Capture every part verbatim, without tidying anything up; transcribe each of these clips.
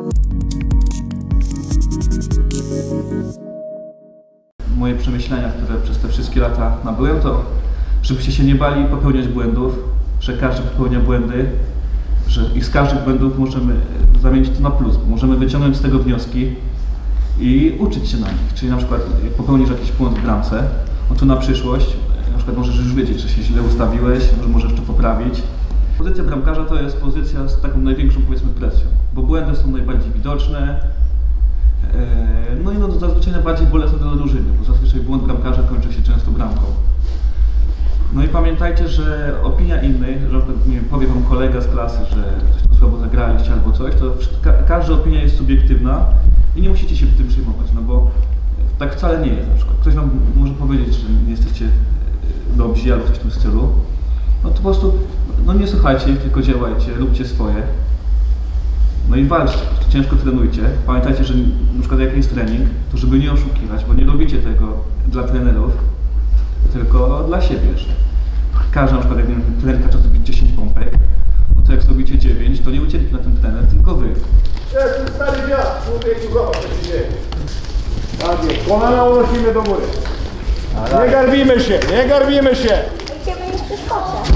Moje przemyślenia, które przez te wszystkie lata nabyłem, to żebyście się nie bali popełniać błędów, że każdy popełnia błędy, że i z każdych błędów możemy zamienić to na plus, możemy wyciągnąć z tego wnioski i uczyć się na nich. Czyli na przykład jak popełnisz jakiś błąd w bramce, no to na przyszłość na przykład możesz już wiedzieć, że się źle ustawiłeś, że możesz to poprawić. Pozycja bramkarza to jest pozycja z taką największą, powiedzmy, presją, bo błędy są najbardziej widoczne. No i no, zazwyczaj najbardziej bolesne dla drużyny, bo zazwyczaj błąd bramkarza kończy się często bramką. No i pamiętajcie, że opinia innych, że nie wiem, powie wam kolega z klasy, że coś tam słabo zagraliście albo coś, to ka każda opinia jest subiektywna i nie musicie się tym przejmować, no bo tak wcale nie jest. Na przykład ktoś wam może powiedzieć, że nie jesteście dobrzy albo coś w tym stylu, no to po prostu no nie słuchajcie ich, tylko działajcie, róbcie swoje. No i walczcie, ciężko trenujcie. Pamiętajcie, że na przykład jak jest trening, to żeby nie oszukiwać, bo nie robicie tego dla trenerów, tylko dla siebie. Że każdy na przykład, jak trener każe zrobić dziesięć pompek, no to jak zrobicie dziewięć, to nie ucierpi na tym trener, tylko wy. Jest stary dziad, człowieku, zobacz co się dzieje. Tak jest, kolana unosimy do góry. Nie garbimy się, nie garbimy się. Ciebie nie przeskoczę.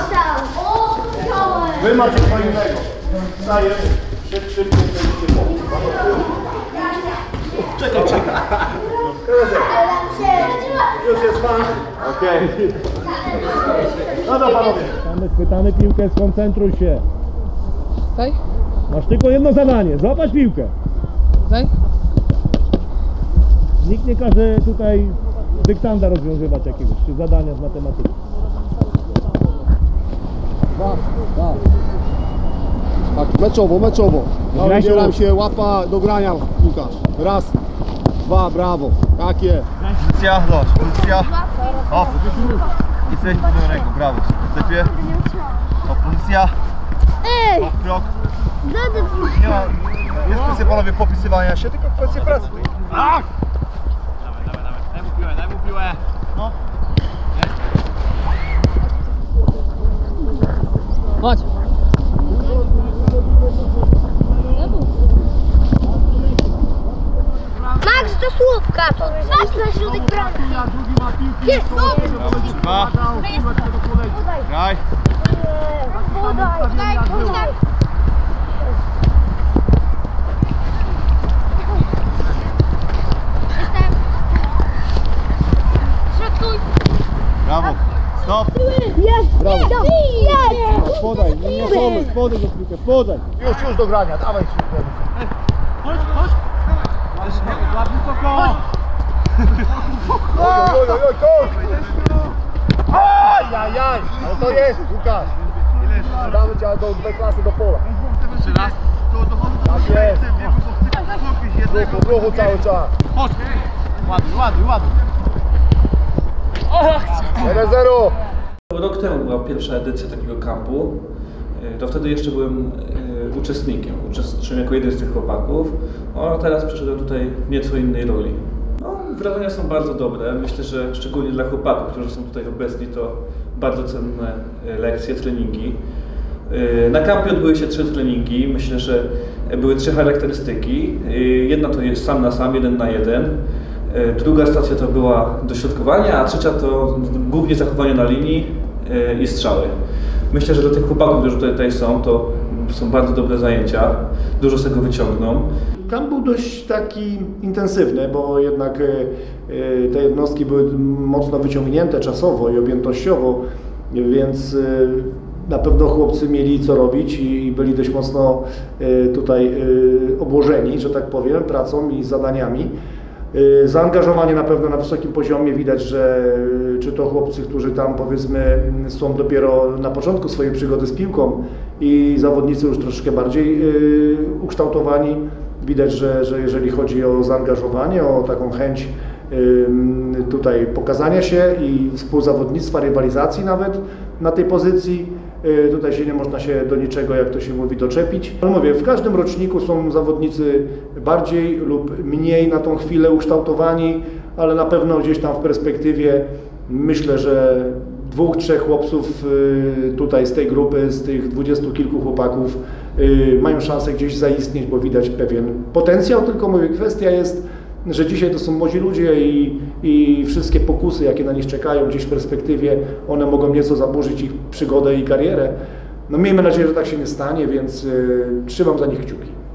Wy macie fajnego. Wstajesz, szybko, szybko, szybko. Czekaj, czekaj. Już jest pan. Okej. No to panowie. Chwytamy, chwytamy piłkę, skoncentruj się. Daj. Masz tylko jedno zadanie, złapać piłkę. Daj. Nikt nie każe tutaj dyktanda rozwiązywać jakiegoś, czy zadania z matematyki. Dwa, dwa. Tak, meczowo, meczowo. Wybieram się, łapa do grania, Łukasz. Raz, dwa, brawo. Takie. Pozycja, zobacz, pozycja. O, jesteś do ręką, brawo. Stepie. O, pozycja. Ej! O, krok. Nie ma, jest kwestia, panowie, popisywania się, tylko kwestia pracy. Ach! Dawaj, dawaj, dawaj. Daj mu piłę, daj mu piłę. No. Chodź. Max do słupka! Max na środek bramki! Jest! Dwa. Graj. Podaj! Podaj! Podaj! Jestem! Środkuj! Brawo. Stop. Jest! Brawo. Jest! Podaj, nie, nie pomyśl, podaj do piłkę, podaj. Już, już do grania, dawaj się. Chodź, chodź. Za wysoko. Oj, oj, oj, kosz! Ajajaj! Ale to jest, Łukasz! Damy cię do dwie klasy do pola. Jeszcze raz. Tak jest! W ruchu cały czas. Chodź. Ładuj, ładuj, ładuj. jeden zero! Rok temu była pierwsza edycja takiego kampu. To wtedy jeszcze byłem y, uczestnikiem, uczestniczyłem jako jeden z tych chłopaków, a teraz przeszedłem tutaj w nieco innej roli. No, wrażenia są bardzo dobre, myślę, że szczególnie dla chłopaków, którzy są tutaj obecni, to bardzo cenne lekcje, treningi. Y, na kampie odbyły się trzy treningi, myślę, że były trzy charakterystyki. Y, jedna to jest sam na sam, jeden na jeden. Y, druga stacja to była dośrodkowanie, a trzecia to głównie zachowanie na linii y, i strzały. Myślę, że dla tych chłopaków, którzy tutaj, tutaj są, to są bardzo dobre zajęcia, dużo z tego wyciągną. Kamp był dość taki intensywny, bo jednak te jednostki były mocno wyciągnięte czasowo i objętościowo, więc na pewno chłopcy mieli co robić i byli dość mocno tutaj obłożeni, że tak powiem, pracą i zadaniami. Zaangażowanie na pewno na wysokim poziomie, widać, że czy to chłopcy, którzy tam powiedzmy są dopiero na początku swojej przygody z piłką i zawodnicy już troszkę bardziej ukształtowani, widać, że, że jeżeli chodzi o zaangażowanie, o taką chęć tutaj pokazania się i współzawodnictwa, rywalizacji nawet na tej pozycji, tutaj się nie można się do niczego, jak to się mówi, doczepić. Ale mówię, w każdym roczniku są zawodnicy bardziej lub mniej na tą chwilę ukształtowani, ale na pewno gdzieś tam w perspektywie myślę, że dwóch, trzech chłopców tutaj z tej grupy, z tych dwudziestu kilku chłopaków y, mają szansę gdzieś zaistnieć, bo widać pewien potencjał, tylko mówię, kwestia jest, że dzisiaj to są młodzi ludzie i, i wszystkie pokusy, jakie na nich czekają gdzieś w perspektywie, one mogą nieco zaburzyć ich przygodę i karierę. No miejmy nadzieję, że tak się nie stanie, więc y, trzymam za nich kciuki.